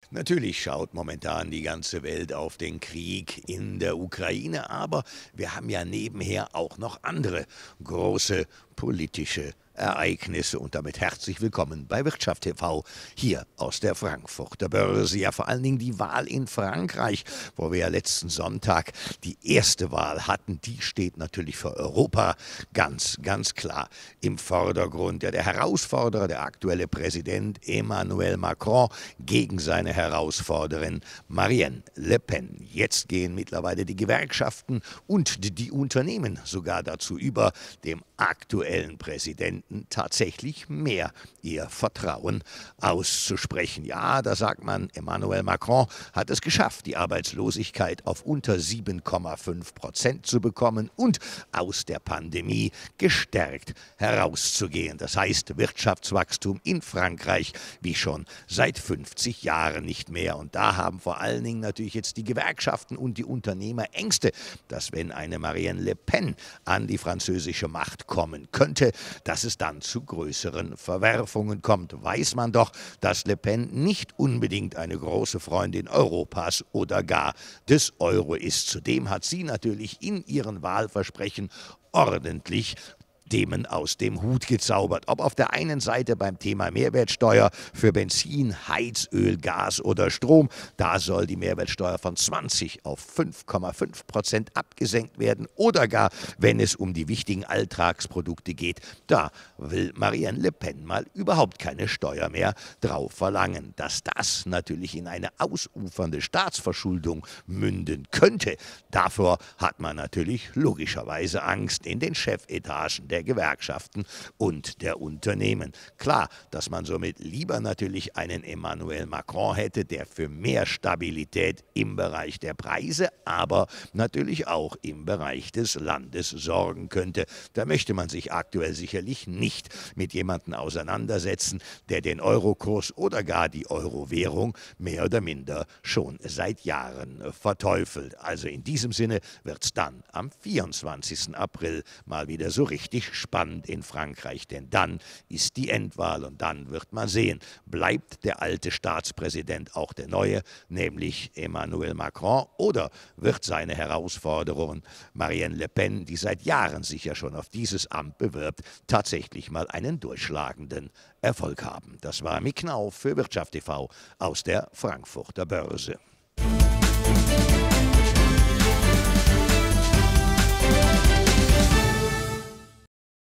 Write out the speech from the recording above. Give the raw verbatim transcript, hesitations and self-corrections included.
Natürlich schaut momentan die ganze Welt auf den Krieg in der Ukraine, aber wir haben ja nebenher auch noch andere große politische Ereignisse. Und damit herzlich willkommen bei Wirtschaft T V, hier aus der Frankfurter Börse. Ja, vor allen Dingen die Wahl in Frankreich, wo wir ja letzten Sonntag die erste Wahl hatten, die steht natürlich für Europa ganz, ganz klar im Vordergrund. Ja, der Herausforderer, der aktuelle Präsident Emmanuel Macron gegen seine Herausforderin Marine Le Pen. Jetzt gehen mittlerweile die Gewerkschaften und die Unternehmen sogar dazu über, dem aktuellen Präsidenten tatsächlich mehr ihr Vertrauen auszusprechen. Ja, da sagt man, Emmanuel Macron hat es geschafft, die Arbeitslosigkeit auf unter sieben Komma fünf Prozent zu bekommen und aus der Pandemie gestärkt herauszugehen. Das heißt, Wirtschaftswachstum in Frankreich wie schon seit fünfzig Jahren nicht mehr. Und da haben vor allen Dingen natürlich jetzt die Gewerkschaften und die Unternehmer Ängste, dass wenn eine Marine Le Pen an die französische Macht kommen könnte, dass es dann zu größeren Verwerfungen kommt. Weiß man doch, dass Le Pen nicht unbedingt eine große Freundin Europas oder gar des Euro ist. Zudem hat sie natürlich in ihren Wahlversprechen ordentlich Themen aus dem Hut gezaubert. Ob auf der einen Seite beim Thema Mehrwertsteuer für Benzin, Heizöl, Gas oder Strom, da soll die Mehrwertsteuer von zwanzig auf fünf Komma fünf Prozent abgesenkt werden, oder gar, wenn es um die wichtigen Alltagsprodukte geht, da will Marine Le Pen mal überhaupt keine Steuer mehr drauf verlangen. Dass das natürlich in eine ausufernde Staatsverschuldung münden könnte, davor hat man natürlich logischerweise Angst in den Chefetagen der Gewerkschaften und der Unternehmen. Klar, dass man somit lieber natürlich einen Emmanuel Macron hätte, der für mehr Stabilität im Bereich der Preise, aber natürlich auch im Bereich des Landes sorgen könnte. Da möchte man sich aktuell sicherlich nicht mit jemandem auseinandersetzen, der den Eurokurs oder gar die Euro-Währung mehr oder minder schon seit Jahren verteufelt. Also in diesem Sinne wird es dann am vierundzwanzigsten April mal wieder so richtig spannend in Frankreich, denn dann ist die Endwahl und dann wird man sehen, bleibt der alte Staatspräsident auch der neue, nämlich Emmanuel Macron, oder wird seine Herausforderin Marine Le Pen, die seit Jahren sich ja schon auf dieses Amt bewirbt, tatsächlich mal einen durchschlagenden Erfolg haben. Das war Mick Knauf für Wirtschaft T V aus der Frankfurter Börse.